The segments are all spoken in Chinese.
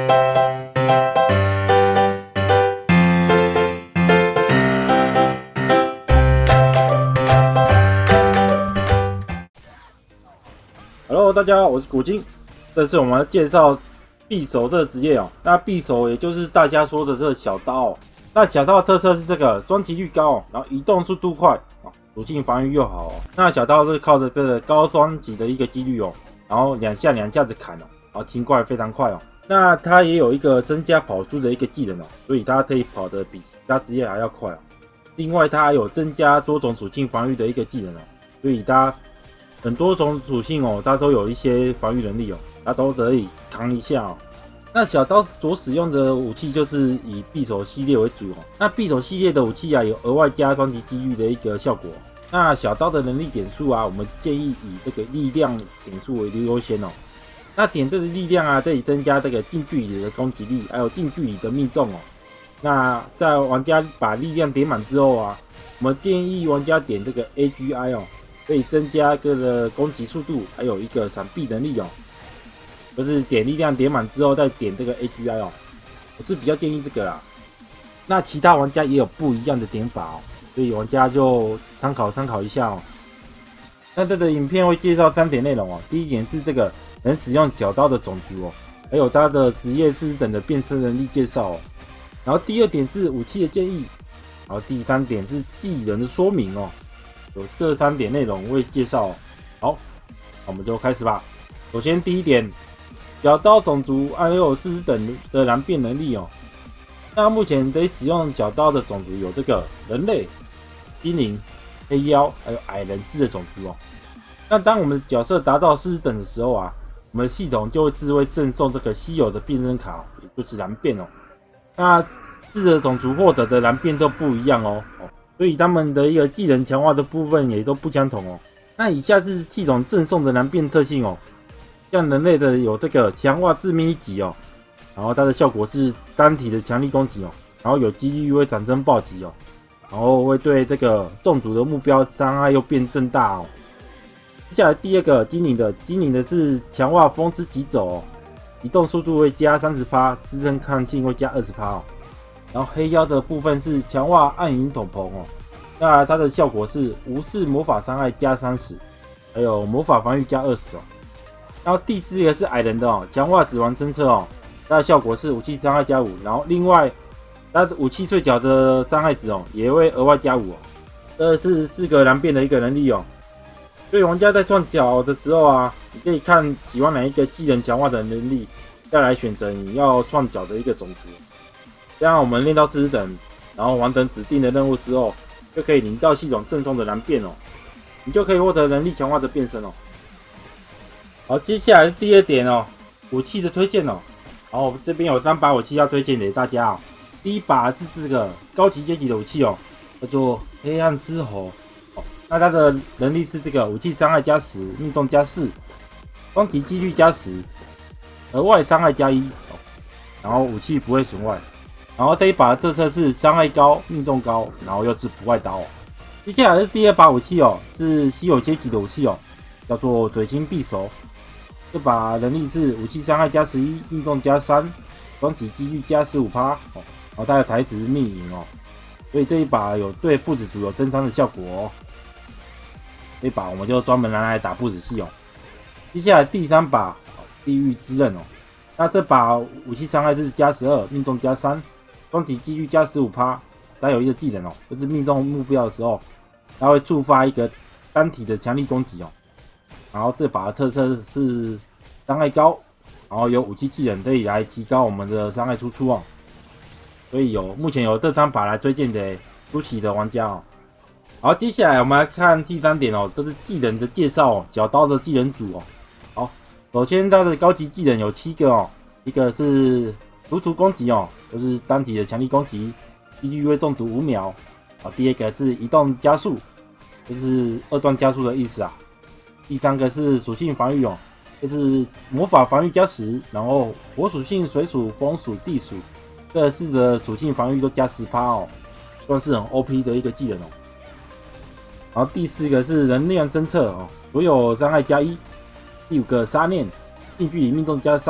Hello， 大家好，我是古今。这次我们来介绍匕首这个职业哦。那匕首也就是大家说的这个小刀哦。那小刀的特色是这个装击率高哦，然后移动速度快哦，属性防御又好哦。那小刀是靠着这个高装击的一个几率哦，然后两下的砍哦，然后清怪非常快哦。那它也有一个增加跑速的一个技能哦，所以它可以跑得比其他职业还要快哦。另外，它还有增加多种属性防御的一个技能哦，所以它很多种属性哦，它都有一些防御能力哦，它都可以扛一下哦。那小刀所使用的武器就是以匕首系列为主哦。那匕首系列的武器啊，有额外加装击几率的一个效果。那小刀的能力点数啊，我们建议以这个力量点数为优先哦。那点这个力量啊，可以增加这个近距离的攻击力，还有近距离的命中哦。那在玩家把力量点满之后啊，我们建议玩家点这个 AGI 哦。可以增加这个攻击速度，还有一个闪避能力哦。就是点力量点满之后再点这个 AGI 哦，我是比较建议这个啦。那其他玩家也有不一样的点法哦，所以玩家就参考一下哦。那这个影片会介绍3点内容哦。第一点是这个能使用小刀的种族哦，还有它的职业师等的变身能力介绍哦。然后第2点是武器的建议，然后第3点是技能的说明哦。有这3点内容会介绍哦。好，那我们就开始吧。首先第1点，小刀种族还有40等的蓝变能力哦。那目前可以使用小刀的种族有这个人类、精灵、黑妖，还有矮人式的种族哦。那当我们的角色达到40等的时候啊，我们的系统就会自会赠送这个稀有的变身卡哦，也就是蓝变哦。那4个种族获得的蓝变都不一样哦。所以他们的一个技能强化的部分也都不相同哦。那以下是系统赠送的蓝变特性哦。像人类的有这个强化致命一击哦，然后它的效果是单体的强力攻击哦，然后有几率会产生暴击哦，然后会对这个中毒的目标伤害又变更大哦。接下来第2个精灵的是强化风之疾走哦，移动速度会加 30%， 支撑抗性会加 20% 哦。然后黑妖的部分是强化暗影斗篷哦，那它的效果是无视魔法伤害加30%，还有魔法防御加20%哦。然后第4个是矮人的哦，强化死亡侦测哦，它的效果是武器伤害加5%，然后另外它的武器碎角的伤害值哦也会额外加5%哦。这是4个蓝变的一个能力哦。所以玩家在创角的时候啊，你可以看喜欢哪一个技能强化的能力，再来选择你要创角的一个种族。这样我们练到40等，然后完成指定的任务之后，就可以领到系统赠送的蓝变哦，你就可以获得能力强化的变身哦。好，接下来是第2点哦，武器的推荐哦。然后这边有3把武器要推荐给大家哦。第1把是这个高级阶级的武器哦，叫做黑暗狮吼哦。那它的能力是这个武器伤害加10，命中加4，攻击几率加10，额外伤害加1哦，然后武器不会损坏。然后这一把的特色是伤害高、命中高，然后又是不坏刀哦。接下来是第2把武器哦，是稀有阶级的武器哦，叫做水晶匕首。这把能力是武器伤害加11，命中加3，攻击几率加15%哦。然后它的台词是密影哦，所以这一把有对不死族有增伤的效果哦。这一把我们就专门拿来打不死系哦。接下来第3把地狱之刃哦，那这把武器伤害是加12，命中加3。攻击几率加 15%， 它有一个技能哦，就是命中目标的时候，它会触发一个单体的强力攻击哦。然后这把的特色是伤害高，然后有武器技能可以来提高我们的伤害输出哦。所以目前有这3把来推荐给初期的玩家哦。好，接下来我们来看第3点哦，这是技能的介绍哦，小刀的技能组哦。好，首先它的高级技能有7个哦，一个是突出攻击哦，就是单体的强力攻击，几率会中毒5秒。好，第2个是移动加速，就是2段加速的意思啊。第3个是属性防御哦，就是魔法防御加10，然后火属性、水属、风属、地属这4的属性防御都加10%哦，算是很 OP 的一个技能哦。然后第4个是能量侦测哦，所有伤害加1。第5个杀念，近距离命中加3，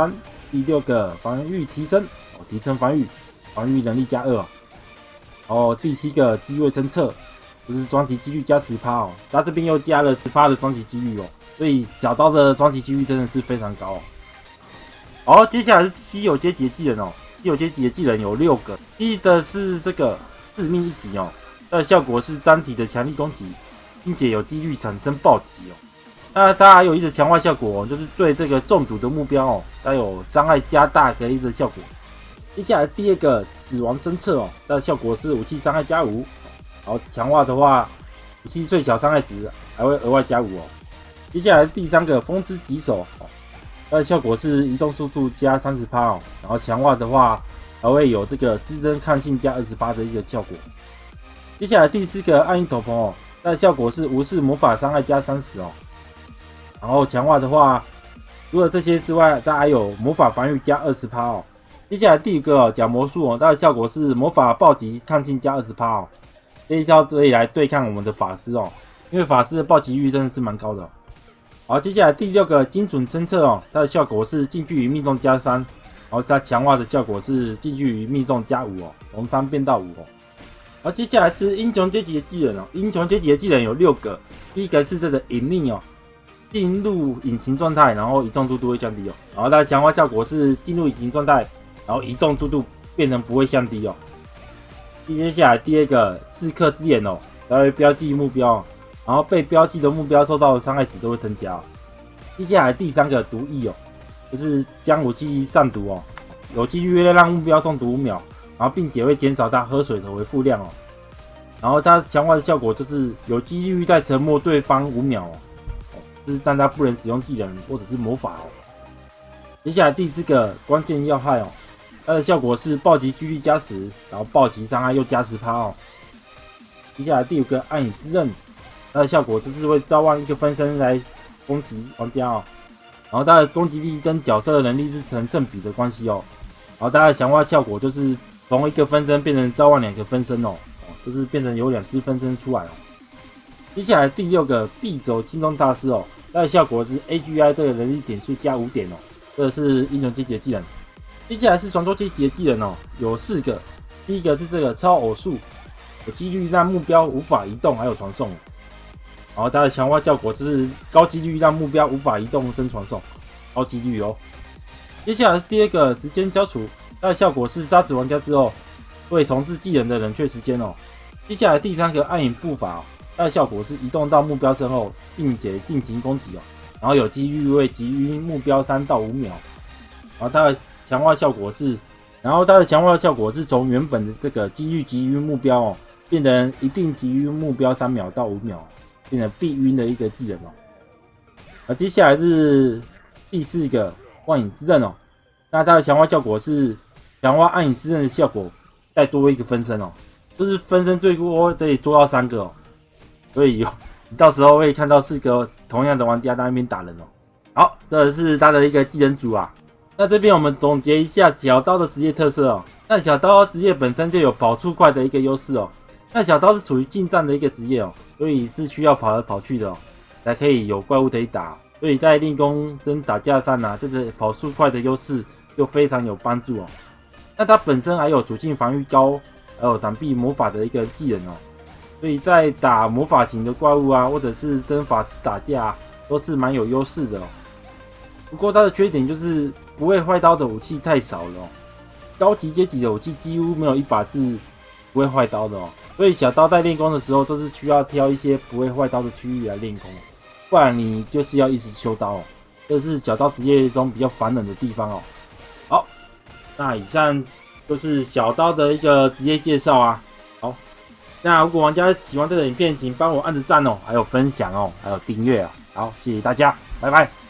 第6个防御提升哦，提升防御能力加2哦。然后第7个机位侦测，就是双击几率加10%哦。它这边又加了10%的双击几率哦，所以小刀的双击几率真的是非常高哦。好，接下来是稀有阶级的技能哦。稀有阶级的技能有6个，第一的是这个致命一击哦，它的效果是单体的强力攻击，并且有几率产生暴击哦。那它还有一个强化效果哦，就是对这个中毒的目标哦，它有伤害加大的一个效果。接下来第2个死亡侦测哦，它的效果是武器伤害加5，然后强化的话，武器最小伤害值还会额外加5哦。接下来第3个风之棘手哦，它的效果是移动速度加30%哦，然后强化的话还会有这个自身抗性加20%的一个效果。接下来第4个暗影斗篷哦，它的效果是无视魔法伤害加30哦，然后强化的话，除了这些之外，它还有魔法防御加20%哦。接下来第5个假魔术哦，它的效果是魔法暴击抗性加20%哦。这一招可以来对抗我们的法师哦，因为法师的暴击率真的是蛮高的哦。好，接下来第6个精准侦测哦，它的效果是近距离命中加3，然后它强化的效果是近距离命中加5哦，从3变到5哦。好，接下来是英雄阶级的技能哦，英雄阶级的技能有6个，第1个是这个隐匿哦，进入隐形状态，然后移动速度会降低哦，然后它的强化效果是进入隐形状态，然后移动速度变成不会降低哦。接下来第2个刺客之眼哦，它会标记目标，然后被标记的目标受到的伤害值都会增加哦。接下来第3个毒液哦，就是将武器上毒哦，有几率让目标中毒5秒，然后并且会减少它喝水的回复量哦。然后它强化的效果就是有几率在沉默对方5秒哦，就是让它不能使用技能或者是魔法哦。接下来第4个关键要害哦，它的效果是暴击几率加10，然后暴击伤害又加10%哦。接下来第5个暗影之刃，它的效果就是会召唤一个分身来攻击玩家哦，然后它的攻击力跟角色的能力是成正比的关系哦。然后它的强化效果就是从一个分身变成召唤2个分身哦，就是变成有2只分身出来哦。接下来第6个匕首金钟大师哦，它的效果是 AGI 这个能力点数加5点哦，这个是英雄阶级的技能。接下来是传说阶级的技能哦，有4个，第1个是这个超偶术，有几率让目标无法移动还有传送，然后它的强化效果就是高几率让目标无法移动跟传送，高几率哦。接下来是第2个时间消除，它的效果是杀死玩家之后会重置技能的冷却时间哦。接下来第3个暗影步伐哦，它的效果是移动到目标身后，并且进行攻击哦，然后有几率会击晕目标3到5秒。然后它的强化效果是从原本的这个几率击晕目标哦，变成一定击晕目标3秒到5秒，变成必晕的一个技能哦。接下来是第4个幻影之刃哦，那它的强化效果是强化暗影之刃的效果，再多一个分身哦，就是分身最多可以做到3个哦，所以你到时候会看到4个同样的玩家在那边打人哦。好，这是它的一个技能组啊。那这边我们总结一下小刀的职业特色哦。那小刀职业本身就有跑出快的一个优势哦。那小刀是属于近战的一个职业哦，所以是需要跑来跑去的哦，才可以有怪物可以打。所以在练功跟打架上啊，这个跑速快的优势就非常有帮助哦。那它本身还有属性防御高，还有闪避魔法的一个技能哦，所以在打魔法型的怪物啊，或者是跟法师打架啊，都是蛮有优势的哦。不过它的缺点就是不会坏刀的武器太少了哦，高级阶级的武器几乎没有一把是不会坏刀的哦，所以小刀在练功的时候都是需要挑一些不会坏刀的区域来练功，不然你就是要一直修刀哦，这是小刀职业中比较烦人的地方哦。好，那以上就是小刀的一个职业介绍啊。好，那如果玩家喜欢这个影片，请帮我按个赞哦，还有分享哦，还有订阅啊。好，谢谢大家，拜拜。